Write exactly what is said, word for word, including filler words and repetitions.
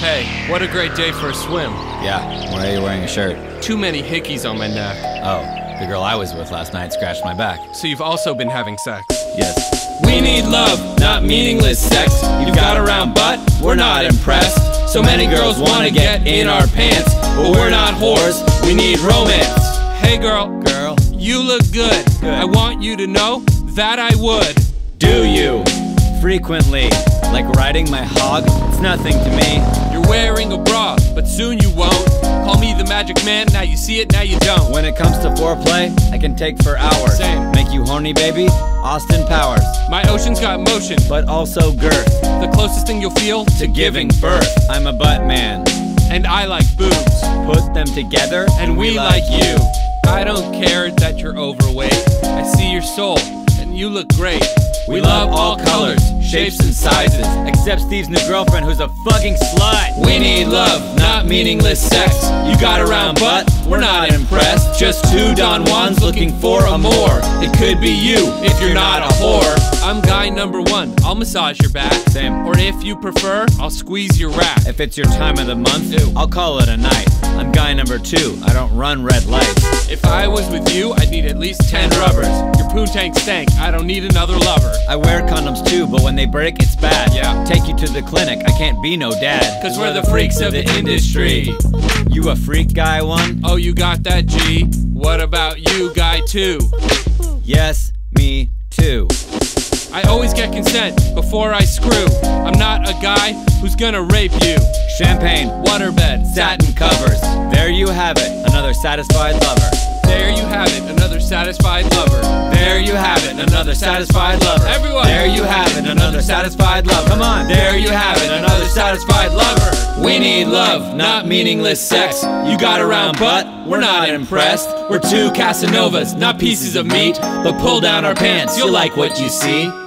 Hey, what a great day for a swim. Yeah, why are you wearing a shirt? Too many hickeys on my neck. Oh, the girl I was with last night scratched my back. So you've also been having sex? Yes. We need love, not meaningless sex. You've got a round butt, we're not impressed. So many girls wanna get in our pants, but we're not whores, we need romance. Hey girl, Girl, you look good. Good. I want you to know that I would. Do you? frequently, like riding my hog, it's nothing to me. You're wearing a bra, but soon you won't. Call me the magic man, now you see it, now you don't. When it comes to foreplay, I can take for hours. Same. Make you horny, baby? Austin Powers. My ocean's got motion, But also girth the closest thing you'll feel to giving birth. I'm a butt man. and I like boobs. Put them together And we like you. I don't care that you're overweight. I see your soul, and you look great. We love all colors, shapes and sizes, except Steve's new girlfriend who's a fucking slut. We need love, not meaningless sex. You got a round butt, we're not impressed. Just two Don Juans looking for a more. It could be you if you're not a whore. I'm guy number one, I'll massage your back. Same. Or if you prefer, I'll squeeze your rack. If it's your time of the month, Ew. I'll call it a night. I'm guy number two, I don't run red lights. If I was with you, I'd need at least ten rubbers. Your poontang stank, I don't need another lover. I wear condoms too, but when they break, it's bad. Yeah. Take you to the clinic, I can't be no dad. Cause we're the freaks of the industry. You a freak guy one? Oh, you got that, G? What about you, guy two? Yes, me too. I always get consent before I screw. I'm not a guy who's gonna rape you. Champagne, Waterbed, satin covers. There you have it, another satisfied lover. there you have it, another satisfied lover. There you have it, another satisfied lover. Everyone. There you have it, another satisfied lover. Come on. There you have it, another satisfied lover. We need love, not meaningless sex. You got a round butt, we're not impressed. We're two Casanovas, not pieces of meat. But pull down our pants, you'll like what you see.